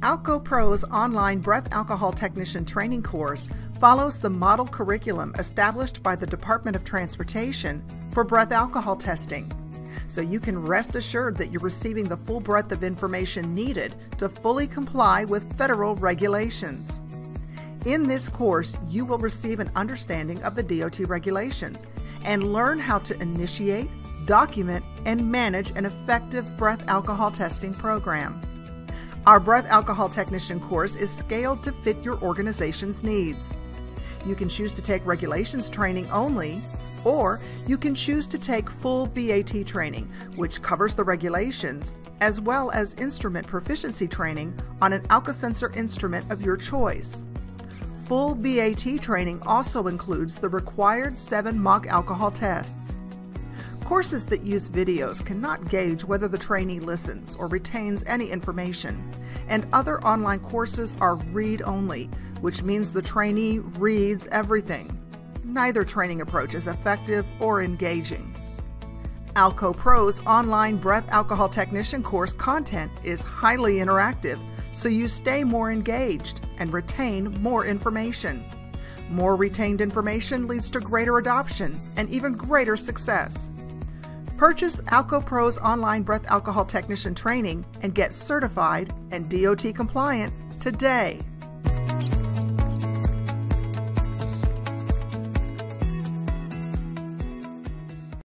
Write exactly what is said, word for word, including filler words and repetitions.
ALCO Pro's online breath alcohol technician training course follows the model curriculum established by the Department of Transportation for breath alcohol testing, so you can rest assured that you're receiving the full breadth of information needed to fully comply with federal regulations. In this course, you will receive an understanding of the D O T regulations and learn how to initiate, document, and manage an effective breath alcohol testing program. Our breath alcohol technician course is scaled to fit your organization's needs. You can choose to take regulations training only, or you can choose to take full B A T training, which covers the regulations, as well as instrument proficiency training on an AlcoSensor instrument of your choice. Full B A T training also includes the required seven mock alcohol tests. Courses that use videos cannot gauge whether the trainee listens or retains any information, and other online courses are read-only, which means the trainee reads everything. Neither training approach is effective or engaging. ALCO Pro's online breath alcohol technician course content is highly interactive, so you stay more engaged and retain more information. More retained information leads to greater adoption and even greater success. Purchase ALCO Pro's online breath alcohol technician training and get certified and D O T compliant today.